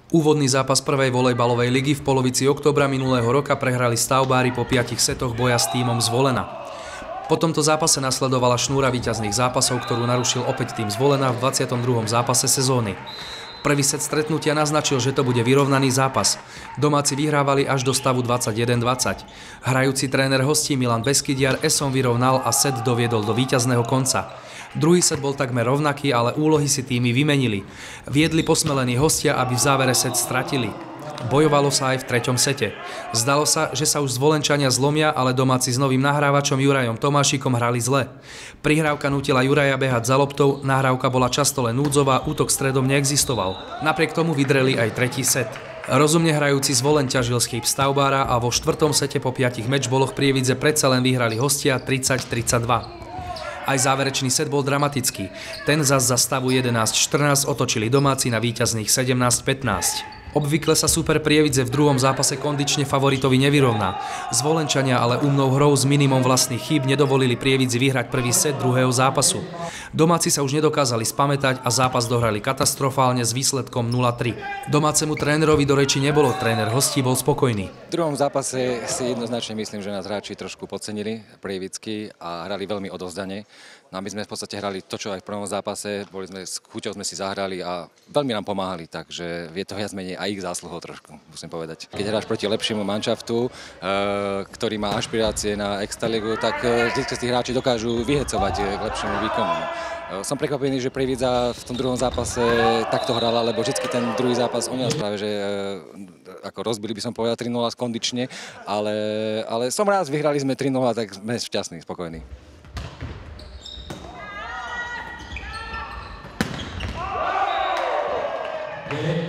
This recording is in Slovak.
Úvodný zápas prvej volejbalovej ligy v polovici októbra minulého roka prehrali stavbári po 5 setoch boja s tímom Zvolena. Po tomto zápase nasledovala šnúra víťazných zápasov, ktorú narušil opäť tým Zvolena v 22. zápase sezóny. Prvý set stretnutia naznačil, že to bude vyrovnaný zápas. Domáci vyhrávali až do stavu 21-20. Hrajúci tréner hostí Milan Beskidiar esom vyrovnal a set doviedol do víťazného konca. Druhý set bol takmer rovnaký, ale úlohy si týmy vymenili. Viedli posmelení hostia, aby v závere set stratili. Bojovalo sa aj v treťom sete. Zdalo sa, že sa už Zvolenčania zlomia, ale domáci s novým nahrávačom Jurajom Tomášikom hrali zle. Prihrávka nútila Juraja behať za loptou, nahrávka bola často len núdzová, útok stredom neexistoval. Napriek tomu vydreli aj tretí set. Rozumne hrajúci Zvolen ťažil z chýb stavbára a vo štvrtom sete po 5 mečboloch Prievidze predsa len vyhrali hostia 30-32. Aj záverečný set bol dramatický. Ten zas za stavu 11-14 otočili domáci na víťazných 17-15. Obvykle sa super Prievidze v druhom zápase kondične favoritovi nevyrovná. Zvolenčania ale umnou hrou s minimum vlastných chýb nedovolili Prievidzi vyhrať prvý set druhého zápasu. Domáci sa už nedokázali spamätať a zápas dohrali katastrofálne s výsledkom 0-3. Domácemu trénerovi do reči nebolo, tréner hostí bol spokojný. V druhom zápase si jednoznačne myslím, že nás hráči trošku podcenili prievidsky a hrali veľmi odovzdane. No a my sme v podstate hrali to, čo aj v prvom zápase, s chuťou sme si zahrali a veľmi nám pomáhali, takže je to viac menej aj ich zásluhou trošku, musím povedať. Keď hráš proti lepšiemu manšaftu, ktorý má ašpirácie na extraligu, tak vždy tí hráči dokážu vyhecovať k lepšiemu výkonu. Som prekvapený, že Prievidza v tom druhom zápase takto hrala, lebo vždy ten druhý zápas oni nás práve, že ako rozbili by som povedal 3-0 kondične, ale som rád, vyhrali sme 3-0, tak sme šťastní, spokojní. Yeah.